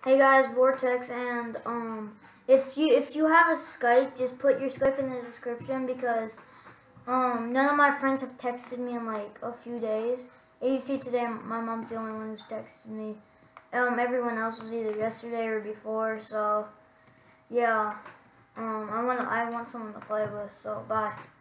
Hey guys, Vortex, and if you have a Skype, just put your Skype in the description because none of my friends have texted me in like a few days. And you see today, my mom's the only one who's texted me. Everyone else was either yesterday or before. So yeah, I want someone to play with. So bye.